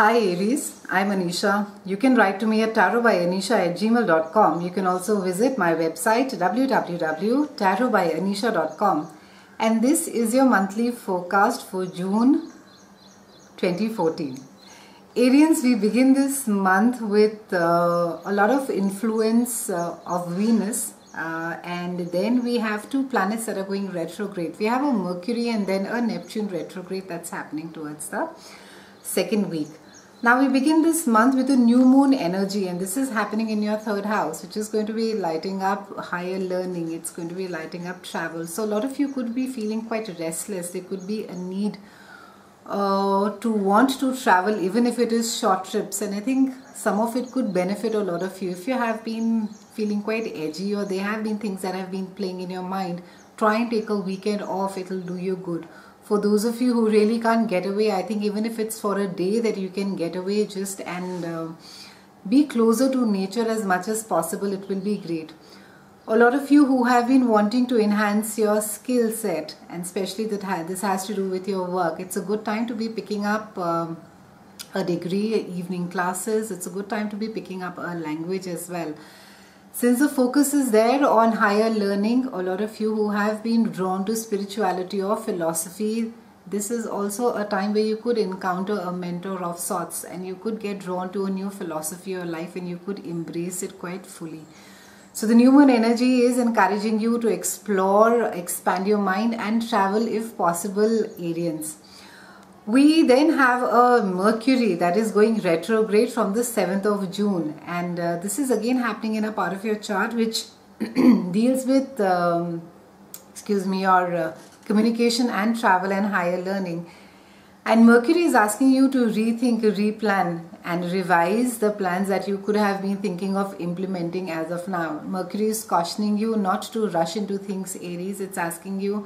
Hi Aries, I'm Anisha. You can write to me at tarotbyanisha@gmail.com. You can also visit my website www.tarotbyanisha.com. And this is your monthly forecast for June 2014. Aries, we begin this month with a lot of influence of Venus. And then we have two planets that are going retrograde. We have a Mercury and then a Neptune retrograde that's happening towards the second week. Now we begin this month with a new moon energy, and this is happening in your third house, which is going to be lighting up higher learning. It's going to be lighting up travel. So a lot of you could be feeling quite restless. There could be a need to want to travel, even if it is short trips, and I think some of it could benefit a lot of you. If you have been feeling quite edgy, or there have been things that have been playing in your mind, try and take a weekend off. It'll do you good. For those of you who really can't get away, I think even if it's for a day that you can get away just and be closer to nature as much as possible, it will be great. A lot of you who have been wanting to enhance your skill set, and especially this has to do with your work, it's a good time to be picking up a degree, evening classes. It's a good time to be picking up a language as well. Since the focus is there on higher learning, a lot of you who have been drawn to spirituality or philosophy, this is also a time where you could encounter a mentor of sorts, and you could get drawn to a new philosophy or life, and you could embrace it quite fully. So the new moon energy is encouraging you to explore, expand your mind and travel if possible, Arians. We then have a Mercury that is going retrograde from the 7th of June, and this is again happening in a part of your chart which deals with your communication and travel and higher learning. And Mercury is asking you to rethink, replan and revise the plans that you could have been thinking of implementing as of now. Mercury is cautioning you not to rush into things, Aries. It's asking you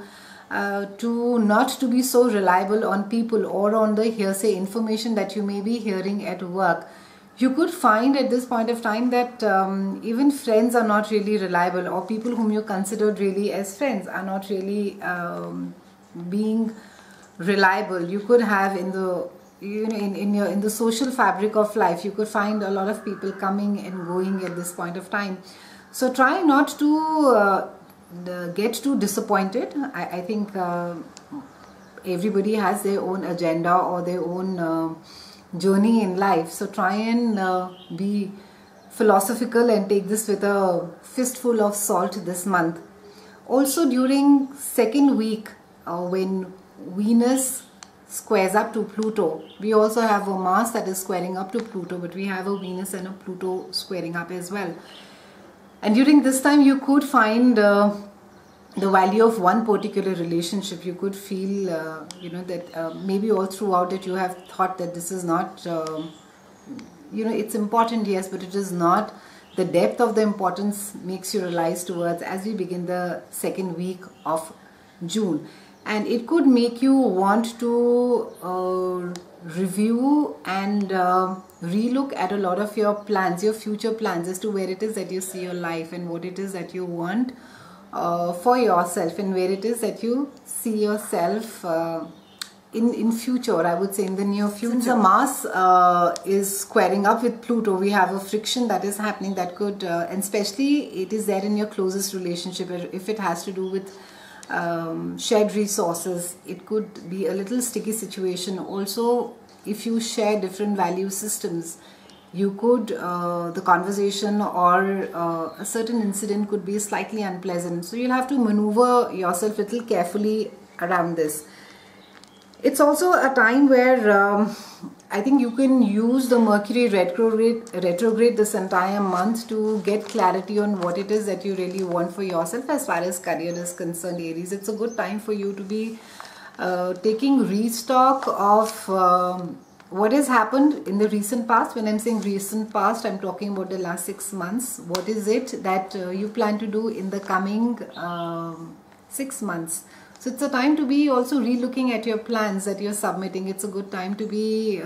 not to be so reliable on people or on the hearsay information that you may be hearing at work. You could find at this point of time that even friends are not really reliable, or people whom you considered really as friends are not really being reliable. You could have in the in the social fabric of life, you could find a lot of people coming and going at this point of time. So try not to get too disappointed. I think everybody has their own agenda or their own journey in life. So try and be philosophical and take this with a fistful of salt this month. Also during second week, when Venus squares up to Pluto, we also have a Mars that is squaring up to Pluto, but we have a Venus and a Pluto squaring up as well. And during this time you could find the value of one particular relationship. You could feel that maybe all throughout that you have thought that this is not it's important, yes, but it is not. The depth of the importance makes you realize towards as we begin the second week of June. And it could make you want to review and relook at a lot of your plans, your future plans, as to where it is that you see your life and what it is that you want for yourself, and where it is that you see yourself in future, I would say in the near future. Since the Mars is squaring up with Pluto, we have a friction that is happening that could, and especially it is there in your closest relationship. If it has to do with shared resources, it could be a little sticky situation. Also, if you share different value systems, you could the conversation or a certain incident could be slightly unpleasant, so you'll have to maneuver yourself a little carefully around this. It's also a time where I think you can use the Mercury retrograde this entire month to get clarity on what it is that you really want for yourself as far as career is concerned, Aries. It's a good time for you to be taking restock of what has happened in the recent past. When I'm saying recent past, I'm talking about the last 6 months. What is it that you plan to do in the coming 6 months? So it's a time to be also re-looking at your plans that you're submitting. It's a good time to be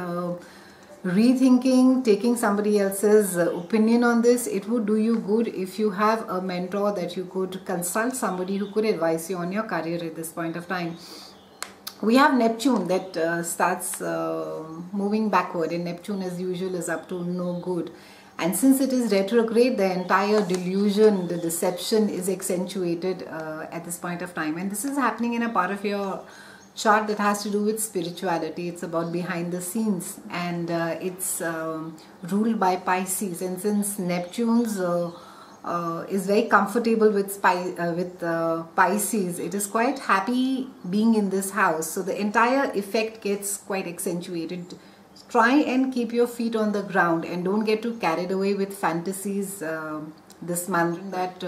rethinking, taking somebody else's opinion on this. It would do you good if you have a mentor that you could consult, somebody who could advise you on your career at this point of time. We have Neptune that starts moving backward, and Neptune as usual is up to no good. And since it is retrograde, the entire delusion, the deception is accentuated at this point of time. And this is happening in a part of your chart that has to do with spirituality. It's about behind the scenes, and it's ruled by Pisces. And since Neptune's is very comfortable with Pisces, it is quite happy being in this house. So the entire effect gets quite accentuated. Try and keep your feet on the ground and don't get too carried away with fantasies this month. That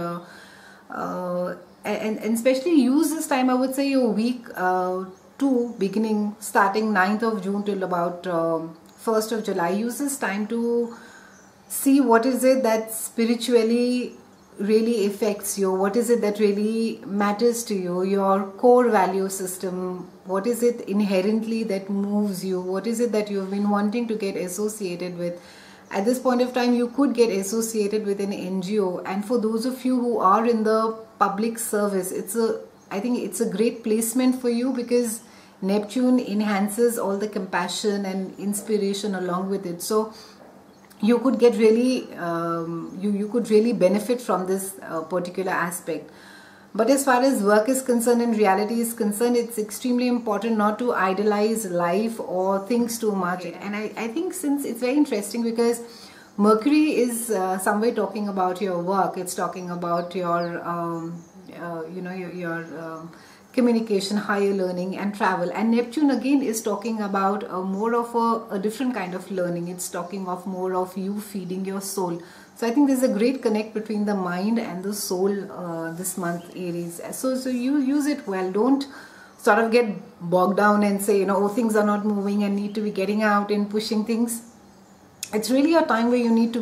and especially use this time, I would say your week 2 beginning starting 9th of June till about 1st of July. Use this time to see what is it that spiritually really affects you, what is it that really matters to you, your core value system, what is it inherently that moves you, what is it that you've been wanting to get associated with. At this point of time, you could get associated with an NGO, and for those of you who are in the public service, I think it's a great placement for you, because Neptune enhances all the compassion and inspiration along with it. So you could get really you could really benefit from this particular aspect. But as far as work is concerned and reality is concerned, it's extremely important not to idolize life or things too much. And I think, since it's very interesting, because Mercury is somewhere talking about your work, it's talking about your your communication, higher learning and travel. And Neptune again is talking about more of a different kind of learning. It's talking of more of you feeding your soul. So I think there's a great connect between the mind and the soul this month, Aries. So you use it well. Don't sort of get bogged down and say, oh, things are not moving and need to be getting out and pushing things. It's really a time where you need to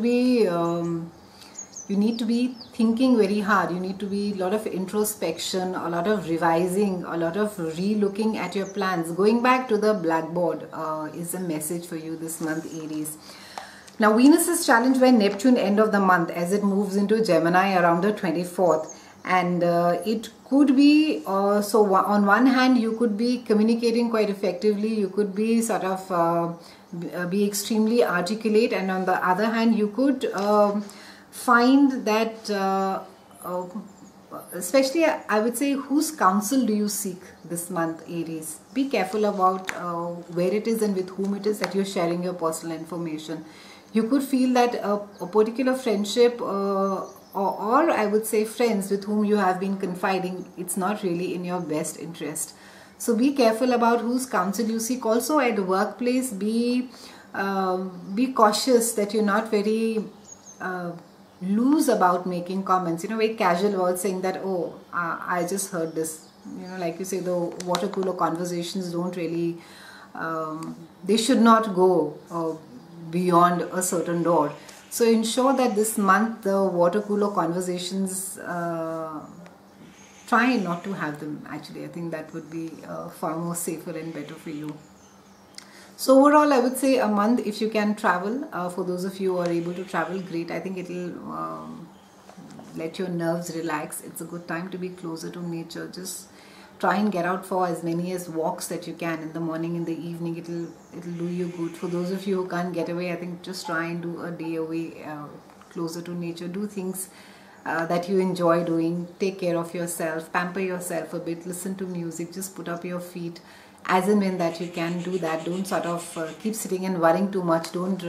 be thinking very hard. You need to be a lot of introspection, a lot of revising, a lot of re-looking at your plans. Going back to the blackboard is a message for you this month, Aries. Now, Venus is challenged by Neptune end of the month as it moves into Gemini around the 24th. And it could be, so on one hand, you could be communicating quite effectively. You could be sort of be extremely articulate. And on the other hand, you could find that, especially I would say, whose counsel do you seek this month, Aries? Be careful about where it is and with whom it is that you're sharing your personal information. You could feel that a particular friendship or I would say friends with whom you have been confiding, it's not really in your best interest. So be careful about whose counsel you seek. Also at the workplace, be cautious that you're not very loose about making comments, very casual about saying that, oh, I just heard this. Like you say, the water cooler conversations don't really, they should not go beyond a certain door. So ensure that this month the water cooler conversations, try not to have them. Actually, I think that would be far more safer and better for you. So overall, I would say a month, if you can travel, for those of you who are able to travel, great. I think it'll let your nerves relax. It's a good time to be closer to nature. Just try and get out for as many as walks that you can in the morning, in the evening. It'll do you good. For those of you who can't get away, I think just try and do a day away closer to nature. Do things that you enjoy doing. Take care of yourself, pamper yourself a bit, listen to music, just put up your feet as and when that you can. Do that. Don't sort of keep sitting and worrying too much. Don't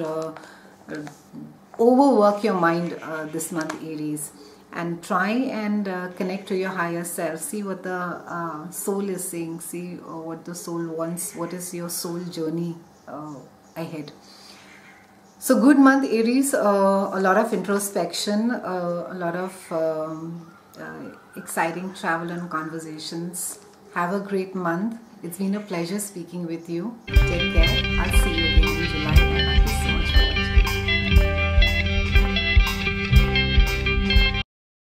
overwork your mind this month, Aries. And try and connect to your higher self. See what the soul is saying. See what the soul wants. What is your soul journey ahead. So good month, Aries. A lot of introspection, a lot of exciting travel and conversations. Have a great month. It's been a pleasure speaking with you. Take care. I'll see you again in July.